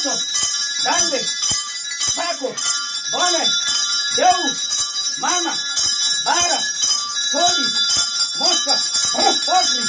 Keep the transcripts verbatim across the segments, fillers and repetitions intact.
मोटो डान्डे साको बनाई देउ मामा बाह्र छोरी मस्का पक्री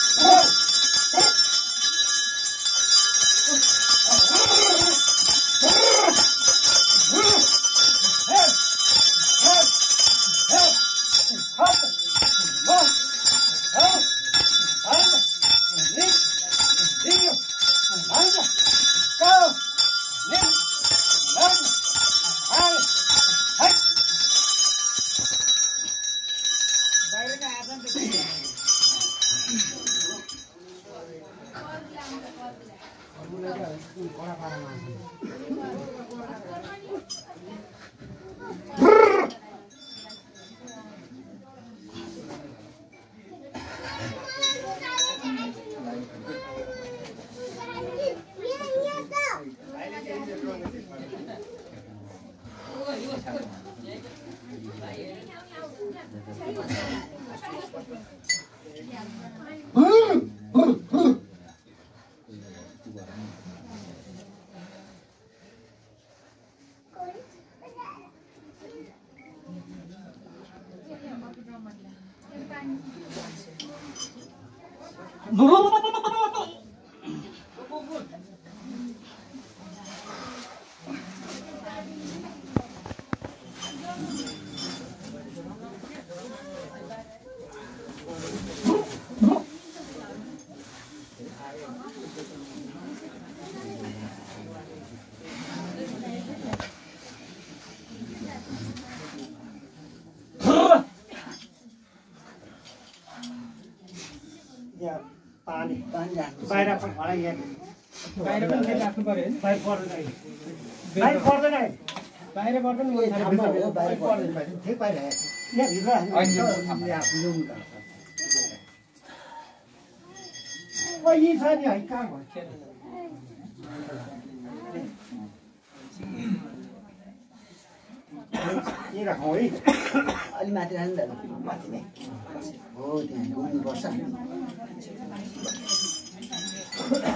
पानी पानी राख्नु बाहिर होला यहाँ बाहिर पनि राख्नु पर्यो बाहिर पर्दैन बाहिर पर्दैन बाहिर पर्दैन म बाहिर पर्दैन ठिक बाहिर यहाँ भित्र आफू ल्याउनु त यी छ नि है कहाँ भयो यी राखौँ है अलि माथि राख्नु त माथि नै हो त्यहाँ घुम्नुपर्छ